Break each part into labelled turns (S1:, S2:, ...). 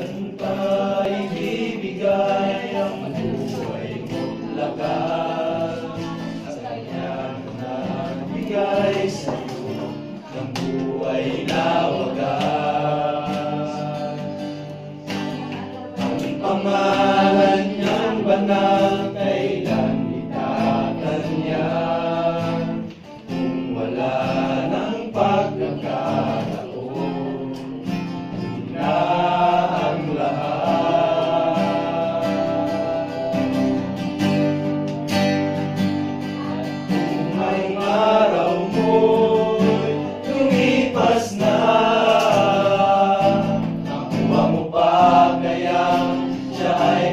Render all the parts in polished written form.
S1: Kailan pa ibibigay ang buhay mo't lakas? Sa kanya na nagbigay sa'yo ng buhay na wagas. Ang pangalan niyang banal kailan itatanya? Kung wala ng pagkakataon na ang lahat. Kung ang araw mo'y lumipas na, nakuha mo pa kaya siya ay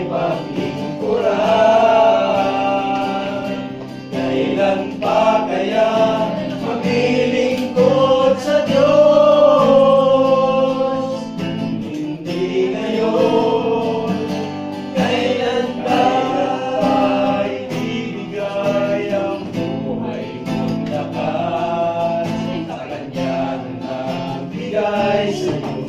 S1: paglingkuran? Kailan pa kaya maglilingkod sa Diyos? Hindi ngayon. Kailan pa ibibigay ang buhay mo't lakas? Sa kanya na nagbigay sa'yo